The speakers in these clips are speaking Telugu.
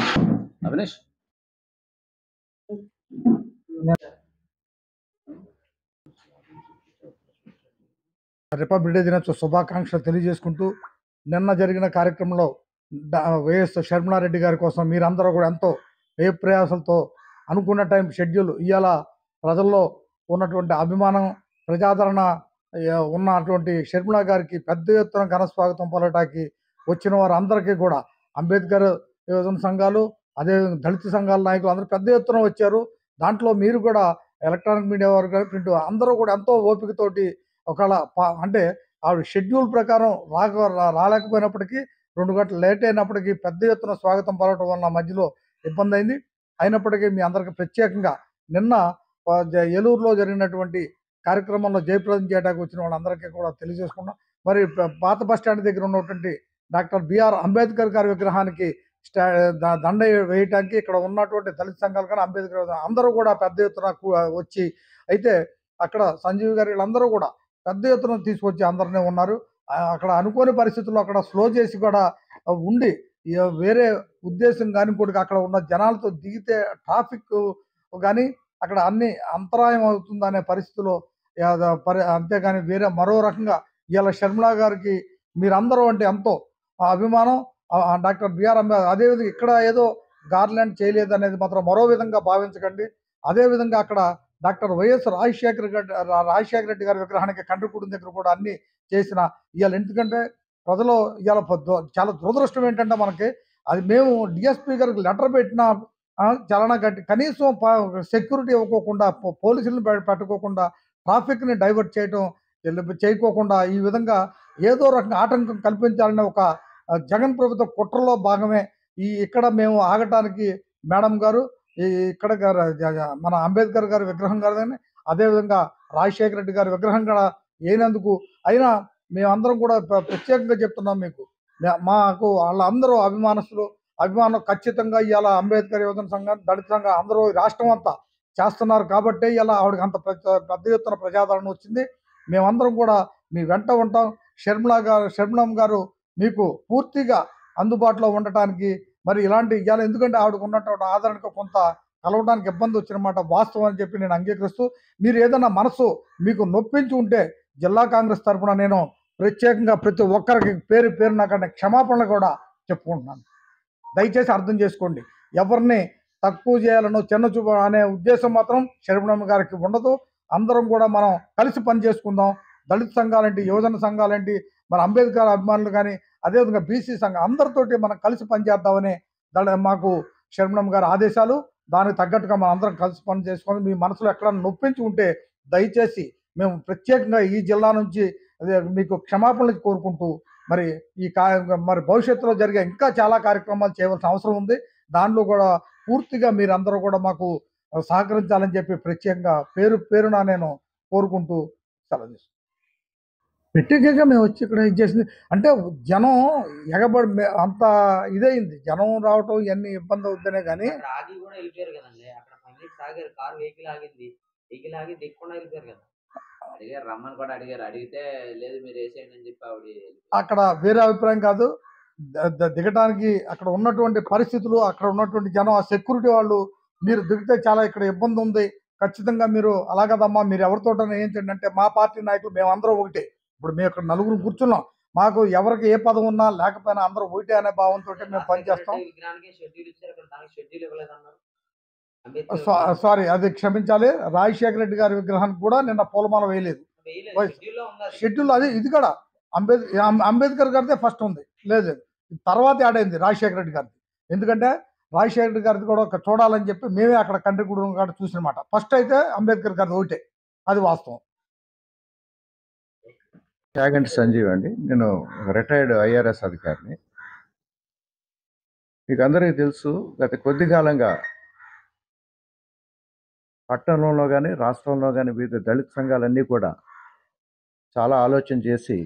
అవినేష్ రిపబ్లిక్ డే దినోత్సవ శుభాకాంక్షలు తెలియజేసుకుంటూ నిన్న జరిగిన కార్యక్రమంలో వైఎస్ షర్మిలారెడ్డి గారి కోసం మీరందరూ కూడా ఎంతో ప్రయాసలతో అనుకున్న టైం షెడ్యూల్ ఇవాళ ప్రజల్లో ఉన్నటువంటి అభిమానం ప్రజాదరణ ఉన్నటువంటి షర్మిలా గారికి పెద్ద ఎత్తున ఘన స్వాగతం పలటానికి వచ్చిన వారు అందరికీ కూడా అంబేద్కర్ యువజన సంఘాలు అదేవిధంగా దళిత సంఘాల నాయకులు అందరూ పెద్ద ఎత్తున వచ్చారు. దాంట్లో మీరు కూడా ఎలక్ట్రానిక్ మీడియా వారు కానీ ప్రింట్ అందరూ కూడా ఎంతో ఓపికతోటి ఒకవేళ అంటే ఆవిడ షెడ్యూల్ ప్రకారం రాలేకపోయినప్పటికీ 2 గంటలు లేట్ అయినప్పటికీ పెద్ద ఎత్తున స్వాగతం పలకడం వల్ల మధ్యలో ఇబ్బంది అయింది. అయినప్పటికీ మీ అందరికీ ప్రత్యేకంగా నిన్న ఏలూరులో జరిగినటువంటి కార్యక్రమంలో జయప్రదం చేయడానికి వచ్చిన వాళ్ళందరికీ కూడా తెలియజేసుకున్నాం. మరి పాత బస్ స్టాండ్ దగ్గర ఉన్నటువంటి డాక్టర్ బిఆర్ అంబేద్కర్ గారి విగ్రహానికి దండ వేయటానికి ఇక్కడ ఉన్నటువంటి దళిత సంఘాలు కానీ అంబేద్కర్ అందరూ కూడా పెద్ద ఎత్తున వచ్చి అయితే అక్కడ సంజీవ్ గారు వీళ్ళందరూ కూడా పెద్ద ఎత్తున తీసుకొచ్చి అందరినీ ఉన్నారు. అక్కడ అనుకోని పరిస్థితుల్లో అక్కడ స్లో చేసి కూడా ఉండి వేరే ఉద్దేశం కానీ ఇంకోటి అక్కడ ఉన్న జనాలతో దిగితే ట్రాఫిక్ కానీ అక్కడ అన్ని అంతరాయం అవుతుందనే పరిస్థితిలో అంతేగాని వేరే మరో రకంగా ఇవాళ షర్మిలా గారికి మీరందరూ అంటే ఎంతో అభిమానం. డాక్టర్ బిఆర్ అంబేద్కర్ అదేవిధంగా ఇక్కడ ఏదో గార్లాండ్ చేయలేదు అనేది మాత్రం మరో విధంగా భావించకండి. అదేవిధంగా అక్కడ డాక్టర్ వైఎస్ రాజశేఖర రెడ్డి గారి విగ్రహానికి కండ్రికూడి దగ్గర కూడా అన్ని చేసిన ఇవాళ ఎందుకంటే ప్రజలు ఇవాళ చాలా దురదృష్టం ఏంటంటే మనకి అది మేము డిఎస్పీ గారికి లెటర్ పెట్టిన చలనా కట్టి కనీసం సెక్యూరిటీ ఇవ్వకోకుండా పోలీసులను పెట్టుకోకుండా ట్రాఫిక్ని డైవర్ట్ చేయకోకుండా ఈ విధంగా ఏదో రకంగా ఆటంకం కల్పించాలనే ఒక జగన్ ప్రభుత్వ కుట్రలో భాగమే ఇక్కడ మేము ఆగటానికి మేడం గారు ఇక్కడ మన అంబేద్కర్ గారి విగ్రహం గారిని అదేవిధంగా రాజశేఖర రెడ్డి గారి విగ్రహం కూడా అయినందుకు అయినా మేమందరం కూడా ప్రత్యేకంగా చెప్తున్నాం మీకు మాకు వాళ్ళందరూ అభిమానం ఖచ్చితంగా ఇవాళ అంబేద్కర్ యువజన సంఘం దళిత సంఘం అందరూ రాష్ట్రం అంతా చేస్తున్నారు కాబట్టి ఇలా ఆవిడకి అంత పెద్ద ఎత్తున ప్రజాదరణ వచ్చింది. మేమందరం కూడా మీ వెంట ఉంటాం. షర్మిలం గారు మీకు పూర్తిగా అందుబాటులో ఉండటానికి మరి ఇలాంటి ఇవాళ ఎందుకంటే ఆవిడకు ఉన్నటువంటి ఆదరణకు కొంత కలవడానికి ఇబ్బంది వచ్చినమాట వాస్తవం అని చెప్పి నేను అంగీకరిస్తూ మీరు ఏదైనా మనసు మీకు నొప్పించి ఉంటే జిల్లా కాంగ్రెస్ తరఫున నేను ప్రత్యేకంగా ప్రతి ఒక్కరికి పేరు నాకన్నా క్షమాపణలు కూడా చెప్పుకుంటున్నాను. దయచేసి అర్థం చేసుకోండి. ఎవరిని తక్కువ చేయాలనో చిన్న చూపు అనే ఉద్దేశం మాత్రం షర్మిలమ్మ గారికి ఉండదు. అందరం కూడా మనం కలిసి పనిచేసుకుందాం. దళిత సంఘాలేంటి యువజన సంఘాలేంటి మన అంబేద్కర్ అభిమానులు కానీ అదేవిధంగా బీసీ సంఘం అందరితోటి మనం కలిసి పనిచేద్దామని మాకు షర్మిలమ్మ గారి ఆదేశాలు. దానికి తగ్గట్టుగా మనం అందరం కలిసి పని చేసుకొని మీ మనసులో ఎక్కడైనా నొప్పించి ఉంటే దయచేసి మేము ప్రత్యేకంగా ఈ జిల్లా నుంచి మీకు క్షమాపణలు కోరుకుంటూ మరి మరి భవిష్యత్తులో జరిగే ఇంకా చాలా కార్యక్రమాలు చేయవలసిన అవసరం ఉంది. దానిలో కూడా పూర్తిగా మీరందరూ కూడా మాకు సహకరించాలని చెప్పి ప్రత్యేకంగా పేరున నేను కోరుకుంటూ సెలవు ప్రత్యేకంగా మేము వచ్చి ఇక్కడ ఇచ్చేసింది అంటే జనం ఎగబడి అంత ఇదైంది. జనం రావటం ఇవన్నీ ఇబ్బంది అవుతుందనే కానీ ఆగి కూడా వెళ్ళిపోయారు కదండి. అక్కడ పబ్లిక్ సాగారు, కారు వెహికల్ ఆగింది, వెహికల్ ఆగి దిక్కుండా వెళ్ళిపోయారు కదా. అడిగారు, రమ్మని కూడా అడిగారు. అడిగితే లేదు మీరు వేసేయండి అని చెప్పి ఆవిడ అక్కడ వేరే అభిప్రాయం కాదు. దిగటానికి అక్కడ ఉన్నటువంటి పరిస్థితులు అక్కడ ఉన్నటువంటి జనం ఆ సెక్యూరిటీ వాళ్ళు మీరు దిగితే చాలా ఇక్కడ ఇబ్బంది ఉంది, ఖచ్చితంగా మీరు అలాగదమ్మా మీరు ఎవరితోటనే ఏంటంటే అంటే మా పార్టీ నాయకులు మేమందరం ఒకటే. ఇప్పుడు మేము ఇక్కడ నలుగురు కూర్చున్నాం, మాకు ఎవరికి ఏ పదం ఉన్నా లేకపోయినా అందరూ ఒకటే అనే భావంతో మేము పనిచేస్తాం. సారీ అది క్షమించాలి. రాజశేఖర రెడ్డి గారి విగ్రహానికి కూడా నిన్న పూలమాల వేయలేదు. షెడ్యూల్ అది ఇది కూడా అంబేద్కర్ గారిదే ఫస్ట్ ఉంది, లేదు తర్వాత యాడ్ అయింది రాజశేఖర రెడ్డి గారిది. ఎందుకంటే రాజశేఖర రెడ్డి గారిది కూడా ఒక చూడాలని చెప్పి మేమే అక్కడ కండ్రిగూడెం కాడ చూసినమాట. ఫస్ట్ అయితే అంబేద్కర్ గారిది ఒకటే, అది వాస్తవం. యాగంటి సంజీవ్ అండి, నేను రిటైర్డ్ ఐఆర్ఎస్ అధికారిని. మీకు అందరికీ తెలుసు, గత కొద్ది కాలంగా పట్టణంలో కానీ రాష్ట్రంలో కానీ వివిధ దళిత సంఘాలన్నీ కూడా చాలా ఆలోచన చేసి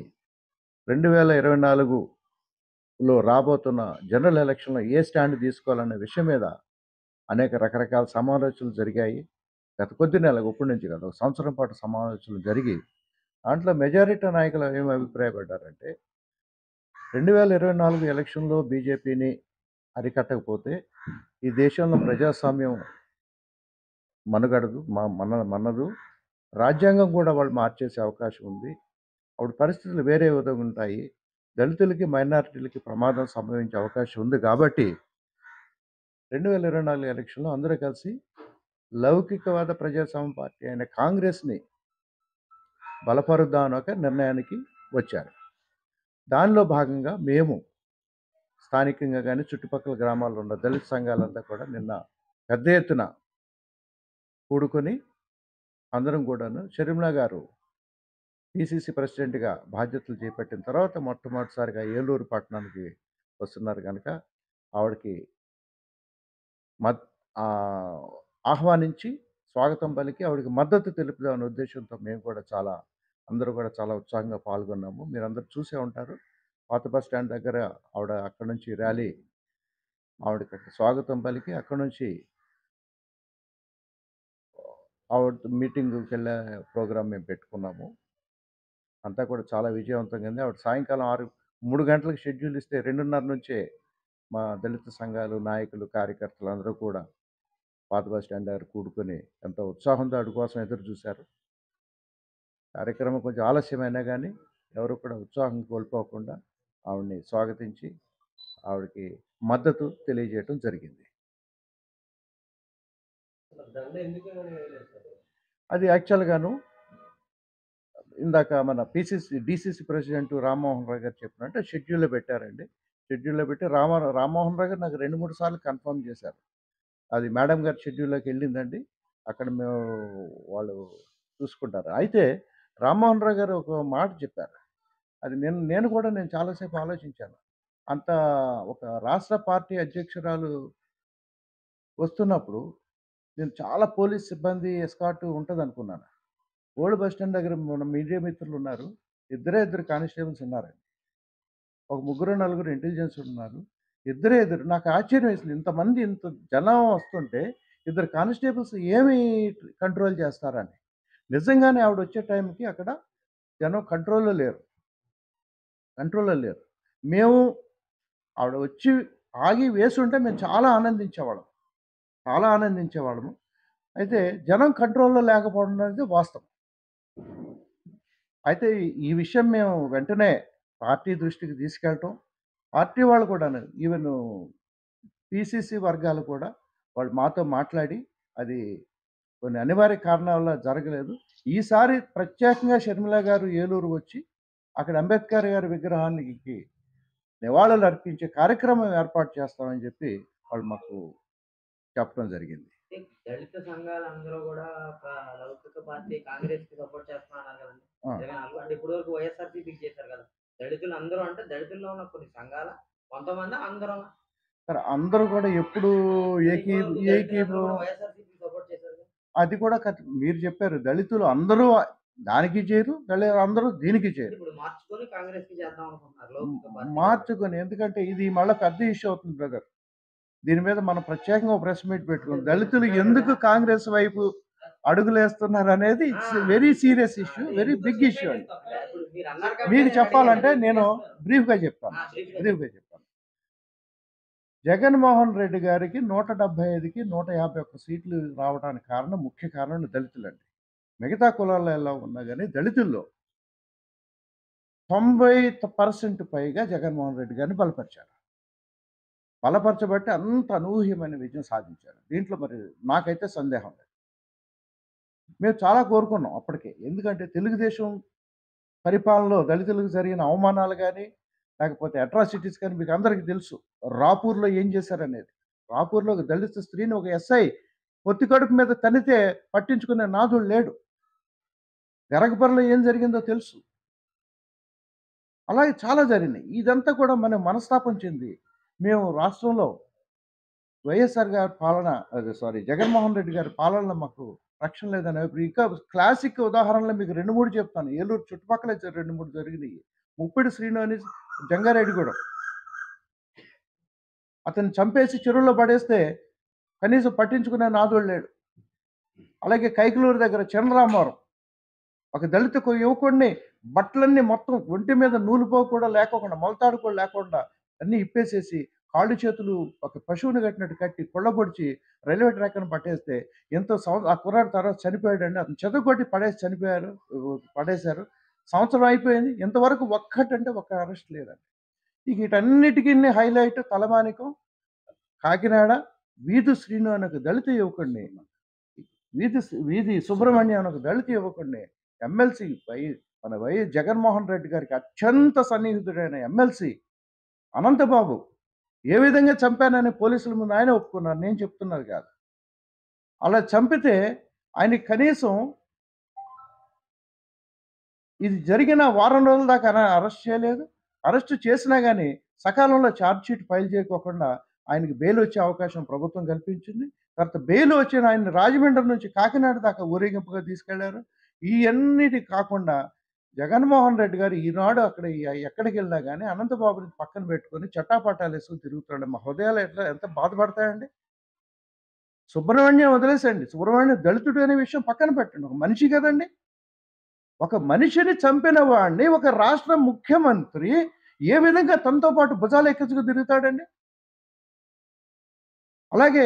2024లో రాబోతున్న జనరల్ ఎలక్షన్లో ఏ స్టాండ్ తీసుకోవాలనే విషయం మీద అనేక రకరకాల సమాలోచనలు జరిగాయి. గత కొద్ది నెలలకు ఇప్పటి నుంచి కాదు, 1 సంవత్సరం పాటు సమాలోచనలు జరిగి దాంట్లో మెజారిటీ నాయకులు ఏమి అభిప్రాయపడ్డారంటే 2024 ఎలక్షన్లో బీజేపీని అరికట్టకపోతే ఈ దేశంలో ప్రజాస్వామ్యం మనుగడదు, మనదు. రాజ్యాంగం కూడా వాళ్ళు మార్చేసే అవకాశం ఉంది. అప్పుడు పరిస్థితులు వేరే విధంగా ఉంటాయి. దళితులకి, మైనారిటీలకి ప్రమాదం సంభవించే అవకాశం ఉంది కాబట్టి 2024 ఎలక్షన్లో అందరూ కలిసి లౌకికవాద ప్రజాస్వామ్య పార్టీ అయిన కాంగ్రెస్ని బలపరుద్దాం అని ఒక నిర్ణయానికి వచ్చారు. దానిలో భాగంగా మేము స్థానికంగా కానీ చుట్టుపక్కల గ్రామాల్లో ఉన్న దళిత సంఘాలంతా కూడా నిన్న పెద్ద ఎత్తున కూడుకొని అందరం కూడాను షర్మిల గారు పిసిసి ప్రెసిడెంట్గా బాధ్యతలు చేపట్టిన తర్వాత మొట్టమొదటిసారిగా ఏలూరు పట్టణానికి వస్తున్నారు కనుక ఆవిడకి ఆహ్వానించి స్వాగతం పలికి ఆవిడకి మద్దతు తెలుపుదామనే ఉద్దేశంతో మేము కూడా అందరూ కూడా చాలా ఉత్సాహంగా పాల్గొన్నాము. మీరందరూ చూసే ఉంటారు. పాత బస్ స్టాండ్ దగ్గర ఆవిడ అక్కడి నుంచి ర్యాలీ, ఆవిడకి స్వాగతం పలికి అక్కడి నుంచి ఆవిడ మీటింగ్కి వెళ్ళే ప్రోగ్రాం మేము పెట్టుకున్నాము. అంతా కూడా చాలా విజయవంతంగా ఉంది. ఆవిడ సాయంకాలం 3 గంటలకు షెడ్యూల్ ఇస్తే 2:30 నుంచే మా దళిత సంఘాలు, నాయకులు, కార్యకర్తలు అందరూ కూడా పాత బస్ స్టాండ్ దగ్గర కూడుకొని ఎంతో ఉత్సాహంతో ఆవిడ కోసం ఎదురు చూశారు. కార్యక్రమం కొంచెం ఆలస్యమైనా కానీ ఎవరు కూడా ఉత్సాహం కోల్పోకుండా ఆవిడని స్వాగతించి ఆవిడకి మద్దతు తెలియజేయటం జరిగింది. అది యాక్చువల్గాను ఇందాక మన డిసిసి ప్రెసిడెంట్ రామ్మోహన్ రావు గారు చెప్పినట్టు షెడ్యూల్లో పెట్టారండి. షెడ్యూల్లో పెట్టి రామ్మోహన్ రావు గారు నాకు 2-3 సార్లు కన్ఫర్మ్ చేశారు. అది మేడం గారి షెడ్యూల్లోకి వెళ్ళిందండి. అక్కడ వాళ్ళు చూసుకుంటారు. అయితే రామ్మోహన్ రావు గారు ఒక మాట చెప్పారు. అది నేను చాలాసేపు ఆలోచించాను. అంత ఒక రాష్ట్ర పార్టీ అధ్యక్షురాలు వస్తున్నప్పుడు నేను చాలా పోలీస్ సిబ్బంది ఎస్కార్ట్ ఉంటుంది అనుకున్నాను. ఓల్డ్ బస్ స్టాండ్ దగ్గర మన మీడియా మిత్రులు ఉన్నారు. ఇద్దరు కానిస్టేబుల్స్ ఉన్నారండి. ఒక 3-4 ఇంటెలిజెన్స్ ఉన్నారు. ఇద్దరు నాకు ఆశ్చర్యం వేసింది. ఇంతమంది ఇంత జనం వస్తుంటే 2 కానిస్టేబుల్స్ ఏమి కంట్రోల్ చేస్తారని. నిజంగానే ఆవిడ వచ్చే టైంకి అక్కడ జనం కంట్రోల్లో లేరు. మేము ఆవిడ వచ్చి ఆగి వేసుంటే మేము చాలా ఆనందించేవాళ్ళము. అయితే జనం కంట్రోల్లో లేకపోవడం అనేది వాస్తవం. అయితే ఈ విషయం మేము వెంటనే పార్టీ దృష్టికి తీసుకెళ్ళటం, పార్టీ వాళ్ళు కూడాను ఈవెన్ పిసిసి వర్గాలు కూడా వాళ్ళు మాతో మాట్లాడి అది కొన్ని అనివార్య కారణాల వల్ల జరగలేదు. ఈసారి ప్రత్యేకంగా షర్మిల గారు ఏలూరు వచ్చి అక్కడ అంబేద్కర్ గారి విగ్రహానికి నివాళులు అర్పించే కార్యక్రమం ఏర్పాటు చేస్తామని చెప్పి వాళ్ళు మాకు చెప్పడం జరిగింది. దళిత సంఘాలందరూ కూడా ఒక లౌకిక పార్టీ కాంగ్రెస్ కి సపోర్ట్ చేస్తున్నారు కదండి. అంటే ఇప్పుడు వరకు వైఎస్ఆర్సీపీకి చేశారు కదా. దళితులు అందరూ అంటే దళితుల్లో ఉన్న కొన్ని సంఘాల కొంతమంది అందరూ కూడా ఎప్పుడు వైఎస్ఆర్సీపీ సపోర్ట్ చేశారు. అది కూడా మీరు చెప్పారు. దళితులు అందరూ దానికి చేయరు, అందరూ దీనికి చేయరు. ఇప్పుడు మార్చుకొని కాంగ్రెస్ కి చేద్దాం అనుకుంటున్నారు. మార్చుకొని, ఎందుకంటే ఇది మళ్ళీ పెద్ద ఇష్యూ అవుతుంది బ్రదర్. దీని మీద మనం ప్రత్యేకంగా ప్రెస్ మీట్ పెట్టుకున్నాం. దళితులు ఎందుకు కాంగ్రెస్ వైపు అడుగులేస్తున్నారు అనేది it's very serious issue, very big issue అండి. మీకు చెప్పాలంటే నేను బ్రీఫ్గా చెప్తాను. జగన్మోహన్ రెడ్డి గారికి 175కి 151 సీట్లు రావడానికి ముఖ్య కారణం దళితులండి. మిగతా కులాల్లో ఎలా ఉన్నా కానీ దళితుల్లో 90% పైగా జగన్మోహన్ రెడ్డి గారిని బలపరచబట్టి అంత అనూహ్యమైన విజయం సాధించారు. దీంట్లో మరి నాకైతే సందేహం లేదు. మేము చాలా కోరుకున్నాం అప్పటికే. ఎందుకంటే తెలుగుదేశం పరిపాలనలో దళితులకు జరిగిన అవమానాలు కానీ లేకపోతే అట్రాసిటీస్ కానీ మీకు అందరికీ తెలుసు. రాపూర్లో ఏం చేశారనేది. రాపూర్లో ఒక దళిత స్త్రీని ఒక ఎస్ఐ పొత్తి కడుపు మీద తనితే పట్టించుకునే నాథుడు లేడు. గరగపర్లో ఏం జరిగిందో తెలుసు. అలాగే చాలా జరిగినాయి. ఇదంతా కూడా మనం మనస్తాపం చెంది మేము రాష్ట్రంలో వైఎస్ఆర్ గారి పాలన జగన్మోహన్ రెడ్డి గారి పాలనలో మాకు రక్షణ లేదని ఇంకా క్లాసిక్ ఉదాహరణలు మీకు 2-3 చెప్తాను. ఏలూరు చుట్టుపక్కల 2-3 జరిగినాయి. ముప్పిడి శ్రీను అని జంగారెడ్డిగూడెం, అతన్ని చంపేసి చెరువులో పడేస్తే కనీసం పట్టించుకునే నాదుడు లేడు. అలాగే కైకలూరు దగ్గర చంద్రరామవరం ఒక దళిత యువకుడిని బట్టలన్నీ మొత్తం ఒంటి మీద నూలుపో కూడా లేకోకుండా, మొలతాడు కూడా లేకుండా అన్నీ ఇప్పేసేసి కాళ్ళు చేతులు ఒక పశువుని కట్టినట్టు కట్టి కొళ్ళబొడిచి రైల్వే ట్రాక్ అని పట్టేస్తే ఆ కుర్రాడు తర్వాత చనిపోయాడండి. అతను చెదగొట్టి పడేశారు. సంవత్సరం అయిపోయింది. ఇంతవరకు ఒక్కటంటే ఒక్క అరెస్ట్ లేదండి. ఇక వీటన్నిటికీ హైలైట్ తలమానికం కాకినాడ వీధి శ్రీను అనే ఒక దళిత యువకుడిని, వీధి సుబ్రహ్మణ్యం అనే ఒక దళిత యువకుడిని ఎమ్మెల్సీ మన వైఎస్ జగన్మోహన్ రెడ్డి గారికి అత్యంత సన్నిహితుడైన ఎమ్మెల్సీ అనంతబాబు ఏ విధంగా చంపానని పోలీసుల ముందు ఆయన ఒప్పుకున్నారు, నేను చెప్తున్నది కాదు. అలా చంపితే ఆయనకి కనీసం ఇది జరిగిన వారం రోజుల దాకా అరెస్ట్ చేయలేదు. అరెస్ట్ చేసినా కానీ సకాలంలో ఛార్జ్షీట్ ఫైల్ చేయకోకుండా ఆయనకి బెయిల్ వచ్చే అవకాశం ప్రభుత్వం కల్పించింది. తర్వాత బెయిల్ వచ్చిన ఆయన రాజమండ్రి నుంచి కాకినాడ దాకా ఊరేగింపుగా తీసుకెళ్లారు. ఇవన్నిటి కాకుండా జగన్మోహన్ రెడ్డి గారు ఈనాడు అక్కడ ఎక్కడికి వెళ్ళినా కానీ అనంతబాబుని పక్కన పెట్టుకొని చట్టాపట్టాలు వేసుకుని తిరుగుతున్నాడు. మా హృదయాలు ఎంత బాధపడతాయండి. సుబ్రహ్మణ్యం వదిలేసండి, సుబ్రహ్మణ్యం దళితుడు అనే విషయం పక్కన పెట్టండి, ఒక మనిషి కదండి. ఒక మనిషిని చంపిన వాడిని ఒక రాష్ట్ర ముఖ్యమంత్రి ఏ విధంగా తనతో పాటు భుజాలు ఎక్కించుకు తిరుగుతాడండి. అలాగే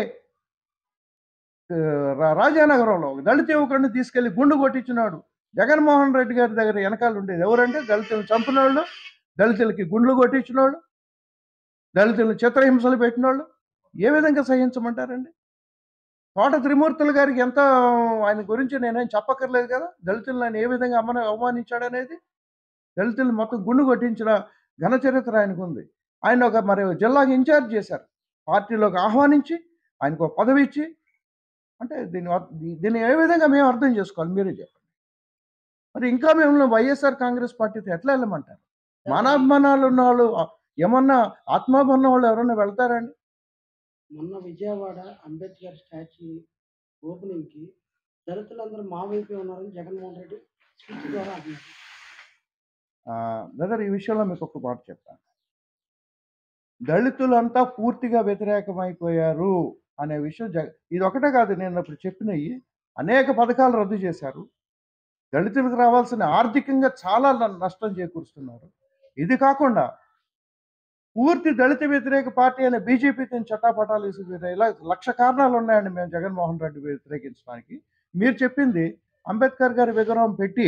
రాజానగరంలో ఒక దళిత యువకుడిని తీసుకెళ్లి గుండు కొట్టించినాడు. జగన్మోహన్ రెడ్డి గారి దగ్గర వెనకాల ఉండేది ఎవరంటే దళితులను చంపిన వాళ్ళు, దళితులకి గుండ్లు కొట్టించిన వాళ్ళు, దళితులను చిత్రహింసలు పెట్టిన వాళ్ళు ఏ విధంగా సహించమంటారండి. తోట త్రిమూర్తులు గారికి ఎంత ఆయన గురించి నేనేం చెప్పక్కర్లేదు కదా. దళితులను ఆయన ఏ విధంగా అవమానించాడనేది, దళితులను మొత్తం గుండు కొట్టించిన ఘన చరిత్ర ఆయనకు ఉంది. ఆయన ఒక మరి జిల్లాకి ఇన్ఛార్జ్ చేశారు, పార్టీలోకి ఆహ్వానించి ఆయనకు ఒక పదవి ఇచ్చి. అంటే దీన్ని ఏ విధంగా మేము అర్థం చేసుకోవాలి, మీరే చెప్పండి. మరి ఇంకా మేము వైఎస్ఆర్ కాంగ్రెస్ పార్టీతో ఎట్లా వెళ్ళమంటారు? మానాభిమానాలు ఉన్న వాళ్ళు, ఏమన్నా ఆత్మాభిమానం వాళ్ళు ఎవరన్నా వెళ్తారండి? మొన్న విజయవాడ అంబేద్కర్ స్టాచ్యూ ఓపెనింగ్కి దళితులందరూ మా వైపే ఉన్నారని జగన్మోహన్ రెడ్డి స్పీచ్ ద్వారా అన్నారు. బ్రదర్, ఈ విషయంలో మీకు ఒక మాట చెప్తాను. దళితులంతా పూర్తిగా వ్యతిరేకమైపోయారు అనే విషయం ఇది ఒకటే కాదు, నేను అప్పుడు చెప్పినవి అనేక పథకాలు రద్దు చేశారు. దళితులకు రావాల్సిన ఆర్థికంగా చాలా నష్టం చేకూరుస్తున్నారు. ఇది కాకుండా పూర్తి దళిత వ్యతిరేక పార్టీ అనే బీజేపీతో చట్టాపటాలు ఇలా 1,00,000 కారణాలు ఉన్నాయండి మేము జగన్మోహన్ రెడ్డి వ్యతిరేకించడానికి. మీరు చెప్పింది అంబేద్కర్ గారి విగ్రహం పెట్టి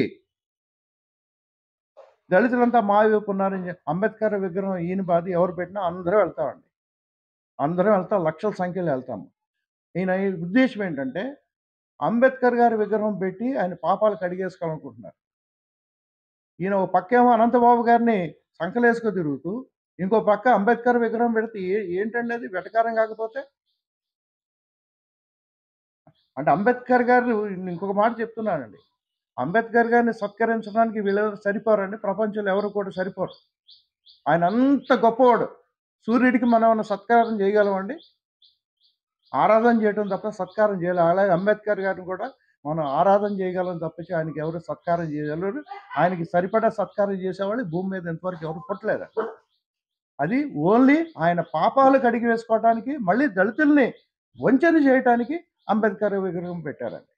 దళితులంతా మా వైపు ఉన్నారని అంబేద్కర్ విగ్రహం ఈయన బాధ ఎవరు పెట్టినా అందరూ వెళ్తామండి, అందరం వెళ్తాం, లక్షల సంఖ్యలో వెళ్తాము. ఈయన ఉద్దేశం ఏంటంటే అంబేద్కర్ గారి విగ్రహం పెట్టి ఆయన పాపాలు కడిగేసుకోవాలనుకుంటున్నారు. ఈయన ఒక పక్కేమో అనంతబాబు గారిని సంకలేసుకు తిరుగుతూ, ఇంకో పక్క అంబేద్కర్ విగ్రహం పెడితే ఏంటండి అది వెటకారం కాకపోతే? అంటే అంబేద్కర్ గారు, ఇంకొక మాట చెప్తున్నానండి, అంబేద్కర్ గారిని సత్కరించడానికి వీళ్ళెవరు సరిపోరండి, ప్రపంచంలో ఎవరు కూడా సరిపోరు. ఆయన అంత గొప్పవాడు. సూర్యుడికి మనం ఏమైనా సత్కారం చేయగలమండి? ఆరాధన చేయడం తప్ప సత్కారం చేయలేం. అలాగే అంబేద్కర్ గారిని కూడా మనం ఆరాధన చేయగలం తప్పించి ఆయనకి ఎవరు సత్కారం చేయగలరు. ఆయనకి సరిపడా సత్కారం చేసేవాళ్ళు భూమి మీద ఇంతవరకు ఎవరు పుట్టలేదు. అది ఓన్లీ ఆయన పాపాలు కడిగి వేసుకోవడానికి, మళ్ళీ దళితుల్ని వంచన చేయడానికి అంబేద్కర్ విగ్రహం పెట్టారండి.